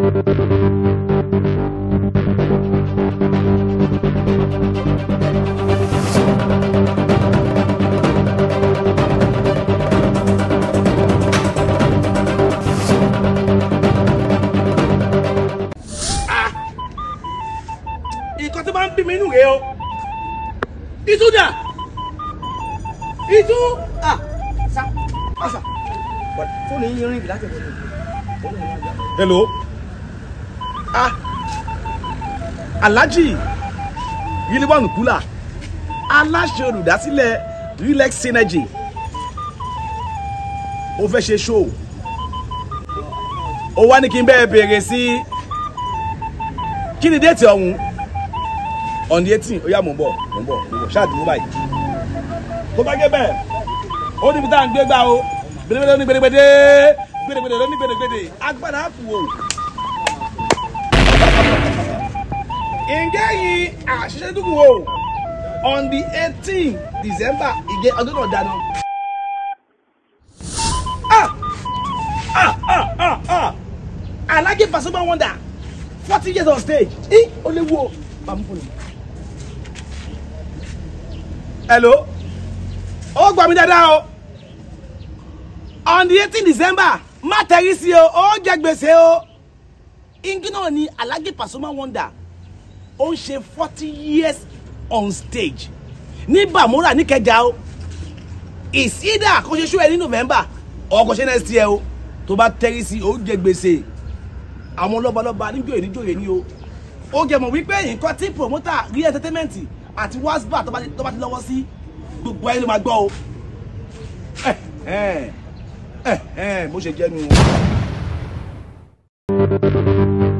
Hello. Alhaji Yiliwanu Kula. Aláṣẹ olùdásílẹ̀ Relax Synergy. Ó fẹ́ ṣe show. Ó wá ní kí n bẹ́ẹ̀ bèrè sí kí ni date ọ̀hún? On the 18th. Ó yá mò ń bọ̀. Ṣáà dúró báyìí. Tó bá gé bẹ́ẹ̀. Ó ní bí tá à ń gbé gbá o. Gbèdégbèdé ó ní gbèdégbèdé. Gbèdégbèdé ló ní gbèdégbèdé. Agbára á kù o. Ǹjẹ́ yìí àṣìṣe dúkù o? On the 18th December, ìgé ọdún náà dáná. Alabi Pasuma wonder 40 years on stage. Ó lè wo. Hello. Ó gbà mí dáadáa o. On the 18th December, má tẹ̀rí sí o, ó jẹ gbèsè o. Igi náà ni Alabi Pasuma wonder. Ó ń ṣe 40 years on stage. Ní Bàmúrà ní Kẹjà o. It's either kó ṣe show ẹ ní November or kó ṣe next year o. Tó bá tẹ̀rí sí ó jẹ gbèsè. Àwọn lọ́balọ́ba níjòyè níjòyè ni o. Ó jẹ mọ̀ wípé nǹkan tí promoter rí entertainment àti wasba tó bá ti lọ́wọ́ sí gbogbo ayé ló máa gbọ́ o. Bó ṣe jẹ́ nu.